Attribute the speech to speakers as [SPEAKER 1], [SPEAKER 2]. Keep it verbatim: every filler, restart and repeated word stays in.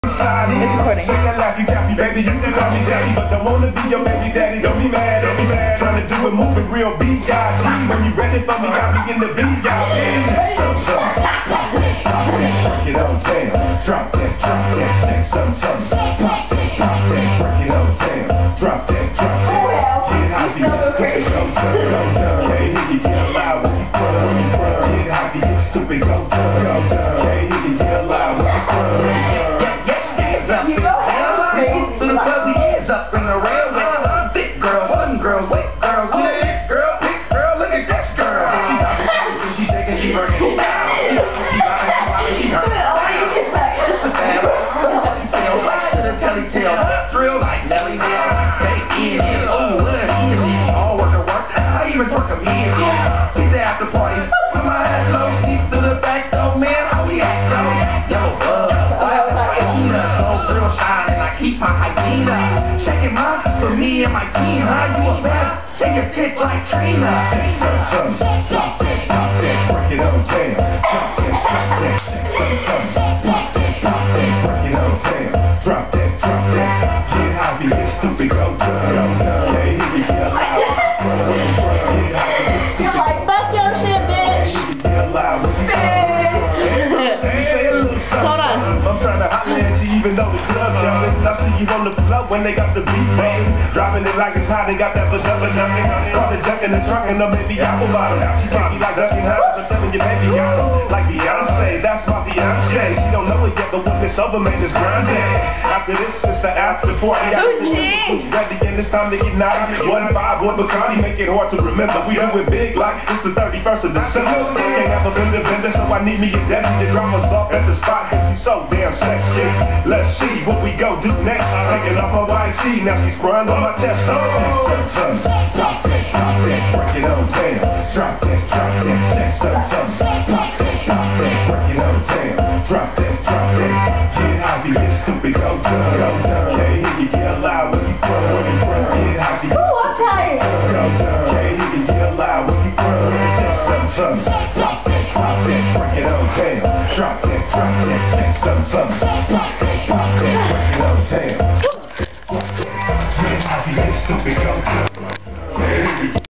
[SPEAKER 1] It's recording.
[SPEAKER 2] Say that laughy taffy, baby, you can call me daddy, but don't wanna be your baby daddy. Don't be mad, don't be mad. Trying to do it, moving real B I G. When you ready for me, got me in the V I P. Some, some, pop that, pop that, break it on down. Drop that, drop that, say some, some, pop that, pop that, break it on down. Drop that, drop that. Get happy, stupid, go dumb, go dumb. Can't hear you get loud when you run, run. Get happy, get stupid, go dumb, go dumb. Can't hear you get loud when you run, run.
[SPEAKER 3] Up in the railway, thick girl, slim girl, wet girl, look at it, girl, thick girl, look at this girl. She poppin', she shaking, she working it down. She poppin', she poppin', she hurtin' it down. It's a bad one. Feels like to the telly tale, drill like Nelly now. They in it, oh, what is it? All work and work, I even work a man. Keep the after party, put my head low, sneak to the back door, man. How we act though? Yo, uh, wild hyena, so real shine, and I keep my hyena. Shaking my, for me and my team, huh? You a bad, shake your dick like Trina.
[SPEAKER 2] Say some, some, pop that, pop that, break it on down. Drop that, drop that, say some, some, pop that, pop that, break it on down. Drop that, drop that, get happy, get stupid, go dumb, go dumb. Can't hear you get loud, run, run, get happy, get stupid.
[SPEAKER 1] You're like, fuck your shit, bitch.
[SPEAKER 2] Can't hear you get loud,
[SPEAKER 1] Hold on.
[SPEAKER 2] I'm trying to holler at you even though the club jumping. I see you on the floor when they got the beat bumping. Dropping it like it's hot, they got that vanilla jumping. Call it junk in the trunk and the maybe apple bottom. She can't be like Dunkin' Hines, but telling your baby got them. Like Beyonce, that's my fiance. She don't know it yet, but when it's over, man, it's grinding. After this, it's the after party. Who's ready and it's time to get naughty. One five, one Bacardi, make it hard to remember. We do it big like it's the thirty-first of December. Can't have a vendor vendor, so I need me a deputy. The drama's off at the spot, cause she's so damn sexy. Let's see what we go do next. Taking off my white tee, now she's sprung on my chest. So, some, some, pop that, pop that, break it on down. Drop that, drop that, say some, some, pop that, pop that, break it on down. Drop that, drop that, get happy, get stupid, go dumb, go dumb. Can't hear you get loud when you run, when you run. Get happy, get stupid, go dumb. Can't hear you get loud when you run. Say some, some, pop that, pop that, break it on down. Drop that, drop that, say some, some, pop that, pop that, break it on down. Get happy, get stupid, go dumb.